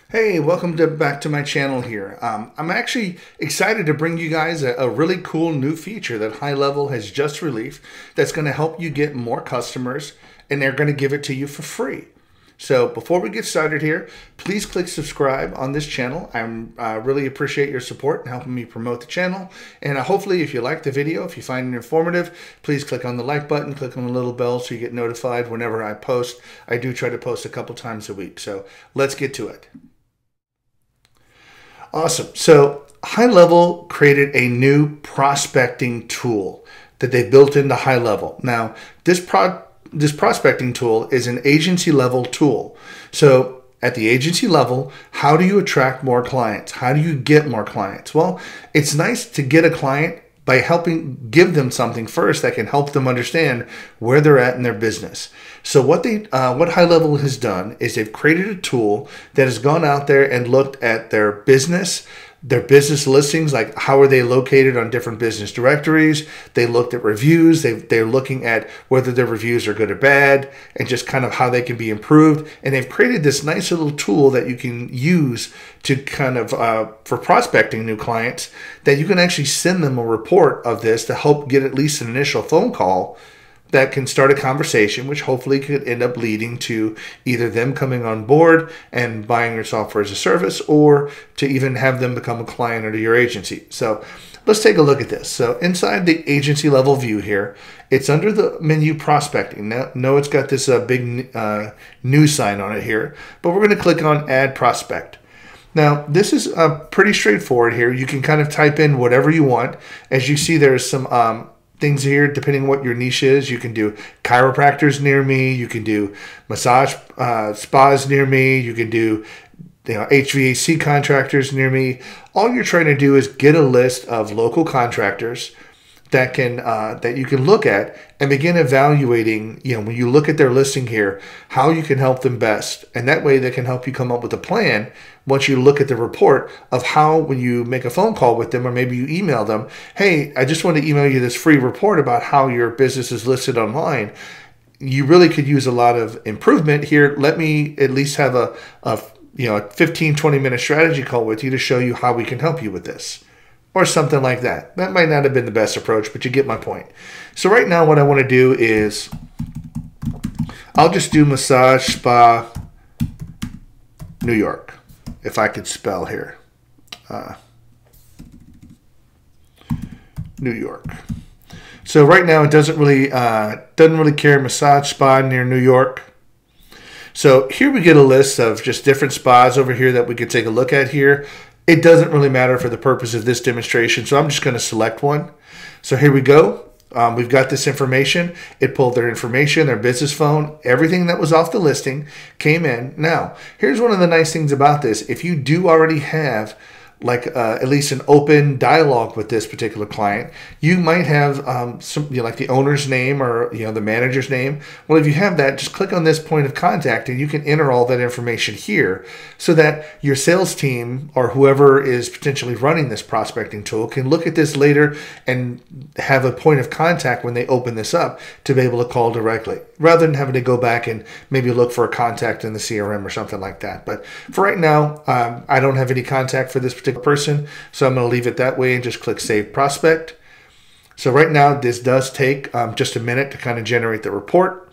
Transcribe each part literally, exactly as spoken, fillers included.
Hey, welcome to back to my channel here. Um, I'm actually excited to bring you guys a, a really cool new feature that Highlevel has just released that's going to help you get more customers, and they're going to give it to you for free. So before we get started here, please click subscribe on this channel. I uh, really appreciate your support and helping me promote the channel. And uh, hopefully if you like the video, if you find it informative, please click on the like button, click on the little bell so you get notified whenever I post. I do try to post a couple times a week. So let's get to it. Awesome. So Highlevel created a new prospecting tool that they built into Highlevel. Now, this pro this prospecting tool is an agency level tool. So at the agency level, how do you attract more clients? How do you get more clients? Well, it's nice to get a client by helping give them something first that can help them understand where they're at in their business. So what they, uh, what Highlevel has done is they've created a tool that has gone out there and looked at their business, their business listings, like how are they located on different business directories. They looked at reviews. They, they're looking at whether their reviews are good or bad and just kind of how they can be improved. And they've created this nice little tool that you can use to kind of, uh, for prospecting new clients, that you can actually send them a report of this to help get at least an initial phone call that can start a conversation, which hopefully could end up leading to either them coming on board and buying your software as a service, or to even have them become a client under your agency. So let's take a look at this. So inside the agency level view here, it's under the menu prospecting. Now, no, it's got this uh, big uh, new sign on it here, but we're going to click on add prospect. Now, this is uh, pretty straightforward here. You can kind of type in whatever you want. As you see, there's some um, things here depending on what your niche is. You can do chiropractors near me. You can do massage uh, spas near me. You can do you know, H V A C contractors near me. All you're trying to do is get a list of local contractors that can uh, that you can look at and begin evaluating, you know, when you look at their listing here, how you can help them best. And that way they can help you come up with a plan once you look at the report of how, when you make a phone call with them, or maybe you email them, hey, I just want to email you this free report about how your business is listed online. You really could use a lot of improvement here. Let me at least have a, a you know, a fifteen, twenty minute strategy call with you to show you how we can help you with this. Or something like that. That might not have been the best approach, but you get my point. So right now what I want to do is I'll just do massage spa New York, if I could spell here. Uh, New York. So right now it doesn't really uh, doesn't really care massage spa near New York. So here we get a list of just different spas over here that we could take a look at here. It doesn't really matter for the purpose of this demonstration, so I'm just going to select one. So here we go. Um, we've got this information. It pulled their information, their business phone, everything that was off the listing came in. Now, here's one of the nice things about this. If you do already have like uh, at least an open dialogue with this particular client, you might have um, some, you know, like the owner's name or you know the manager's name. Well, if you have that, just click on this point of contact and you can enter all that information here so that your sales team or whoever is potentially running this prospecting tool can look at this later and have a point of contact when they open this up to be able to call directly, rather than having to go back and maybe look for a contact in the C R M or something like that. But for right now, um, I don't have any contact for this particular person, so I'm going to leave it that way and just click Save Prospect. So right now this does take um, just a minute to kind of generate the report,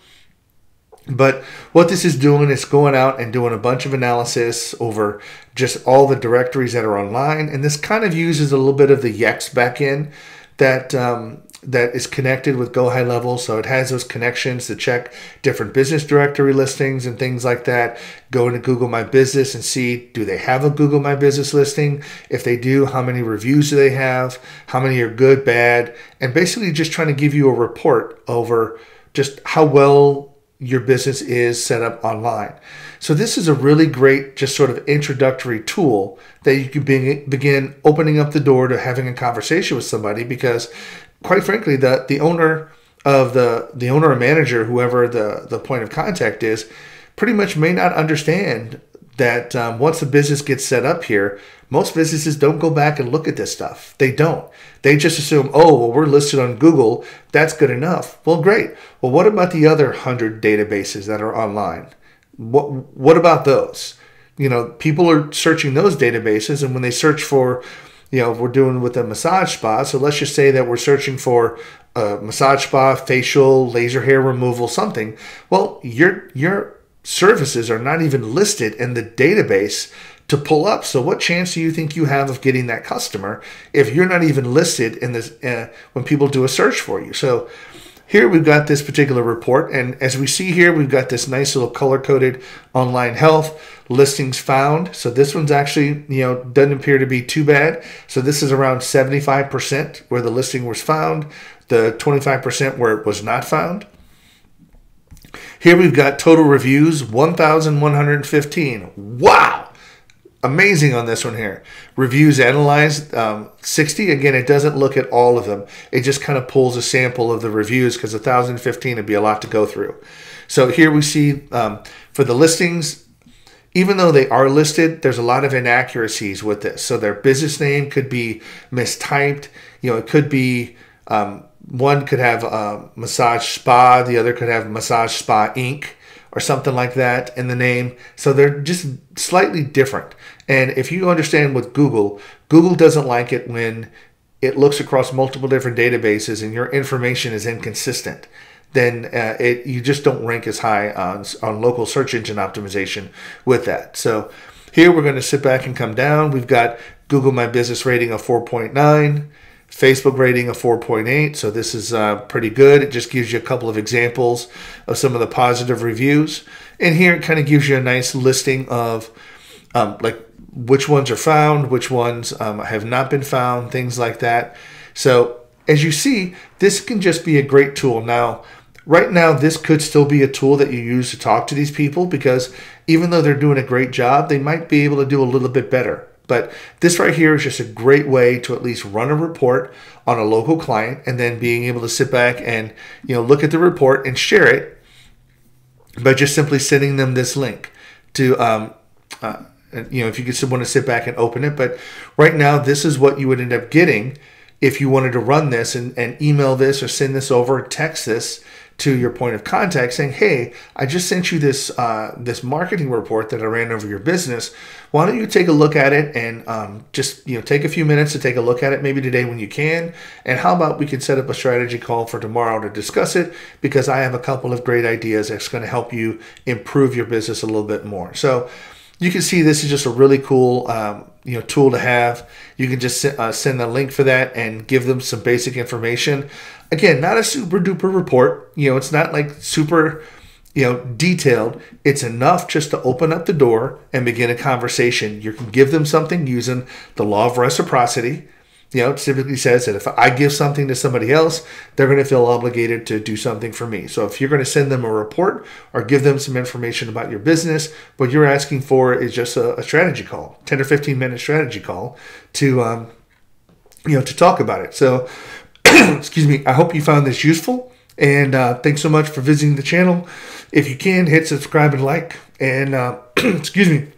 but what this is doing is going out and doing a bunch of analysis over just all the directories that are online, and this kind of uses a little bit of the Yext backend that um, that is connected with Gohighlevel. So it has those connections to check different business directory listings and things like that. Go into Google My Business and see, do they have a Google My Business listing? If they do, how many reviews do they have? How many are good, bad? And basically just trying to give you a report over just how well your business is set up online. So this is a really great just sort of introductory tool that you can be, begin opening up the door to having a conversation with somebody, because quite frankly, the, the owner of the, the owner or manager, whoever the, the point of contact is, pretty much may not understand that um, once the business gets set up here, most businesses don't go back and look at this stuff. They don't. They just assume, oh, well, we're listed on Google. That's good enough. Well, great. Well, what about the other one hundred databases that are online? What, what about those? you know, people are searching those databases, and when they search for, you know, if we're doing with a massage spa, so let's just say that we're searching for a massage spa, facial, laser hair removal, something. Well, your your services are not even listed in the database to pull up. So what chance do you think you have of getting that customer if you're not even listed in this uh, when people do a search for you? So here we've got this particular report, and as we see here, we've got this nice little color-coded online health listings found. So this one's actually, you know, doesn't appear to be too bad. So this is around seventy-five percent where the listing was found, the twenty-five percent where it was not found. Here we've got total reviews, one thousand one hundred fifteen. Wow! Amazing on this one here. Reviews analyzed, um, sixty. Again, it doesn't look at all of them. It just kind of pulls a sample of the reviews because one thousand fifteen would be a lot to go through. So here we see um, for the listings, even though they are listed, there's a lot of inaccuracies with this. So their business name could be mistyped. You know, it could be, um, one could have a massage spa, the other could have massage spa incorporated or something like that in the name. So they're just slightly different. And if you understand with Google, Google doesn't like it when it looks across multiple different databases and your information is inconsistent. Then uh, it, you just don't rank as high on, on local search engine optimization with that. So here we're going to sit back and come down. We've got Google My Business rating of four point nine. Facebook rating of four point eight, so this is uh, pretty good. It just gives you a couple of examples of some of the positive reviews. And here it kind of gives you a nice listing of um, like which ones are found, which ones um, have not been found, things like that. So as you see, this can just be a great tool. Now, right now, this could still be a tool that you use to talk to these people because even though they're doing a great job, they might be able to do a little bit better. But this right here is just a great way to at least run a report on a local client and then being able to sit back and, you know, look at the report and share it by just simply sending them this link to, um, uh, you know, if you could want to sit back and open it. But right now, this is what you would end up getting if you wanted to run this and, and email this or send this over, text this to your point of contact saying, hey, I just sent you this uh, this marketing report that I ran over your business. Why don't you take a look at it and um, just, you know, take a few minutes to take a look at it maybe today when you can. And how about we can set up a strategy call for tomorrow to discuss it because I have a couple of great ideas that's going to help you improve your business a little bit more. So you can see this is just a really cool um, you know, tool to have. You can just uh, send a link for that and give them some basic information. Again, not a super duper report. You know, it's not like super, you know, detailed. It's enough just to open up the door and begin a conversation. You can give them something using the law of reciprocity. You know, it typically says that if I give something to somebody else, they're going to feel obligated to do something for me. So if you're going to send them a report or give them some information about your business, what you're asking for is just a, a strategy call, ten or fifteen minute strategy call to, um, you know, to talk about it. So, excuse me, I hope you found this useful. And uh, thanks so much for visiting the channel. If you can, hit subscribe and like. And, uh, excuse me.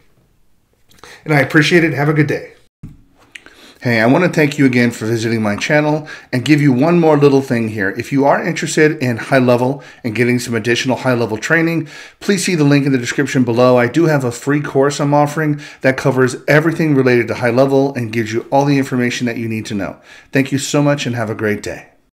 And I appreciate it. Have a good day. Hey, I want to thank you again for visiting my channel and give you one more little thing here. If you are interested in Highlevel and getting some additional high-level training, please see the link in the description below. I do have a free course I'm offering that covers everything related to Highlevel and gives you all the information that you need to know. Thank you so much and have a great day.